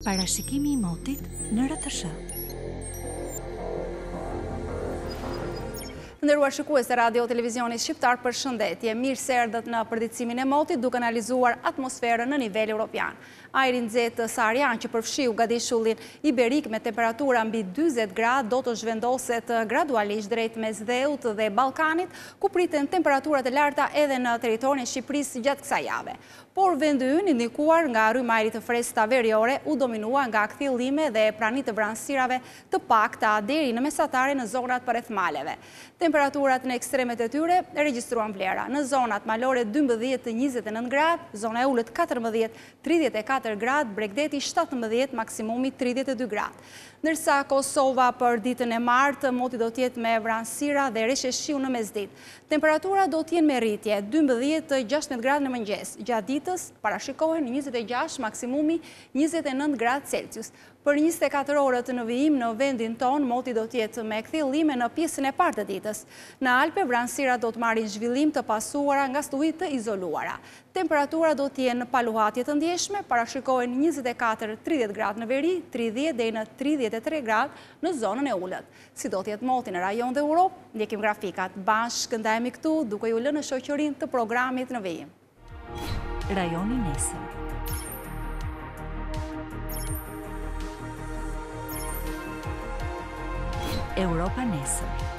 Parashikimi I motit në RTS. Nderuar shikues të Radio Televizionit Shqiptar, përshëndetje. Mirë se erdhët në përditësimin e motit duke analizuar atmosferën në nivel evropian. Ajri nxehtë saharian që përfshiu gadishullin iberik me temperatura mbi 40 gradë do të zhvendoset gradualisht drejt Mesdheut dhe Ballkanit, ku priten temperaturat e larta edhe në territorin e Shqipërisë gjatë kësaj jave. Por vendi ynë, indikuar nga rrymë ajri të freskëta veriore, u dominua nga kthjellime dhe prani të vranësirave të pakta deri në mesatare në zonat përreth maleve. Temperaturat në ekstremet e tyre regjistruan vlera. Në zonat malore 12-29 gradë, zona e ulët 14-34 gradë, Bregdeti 17, maksimumi 32 gradë. Ndërsa Kosova për ditën e martë, moti do t'jetë me vranësira dhe resheshiu në mesditë. Temperatura do t'jenë me rritje 12-16 gradë në mëngjes. Gjatë ditës parashikohen 26, maksimumi 29 gradë Celsius. Për 24 orët në vijim në vendin ton, moti do t'jetë me kthjellime në pjesën e parë të ditës. Në Alpe, vranësirat do të marrin zhvillim të pasuara nga stuhi të izoluara. Temperatura do t'jenë paluhatje të ndjeshme, parashikohen 24-30 gradë në veri, 30 deri në 33 gradë në zonën e ulët. Si do t'jetë moti në rajon dhe Europë, ndjekim grafikat. Bashkë ndajemi këtu duke ju lënë në shoqërinë të programit në vijim. Rajoni nesër. Europa nesër.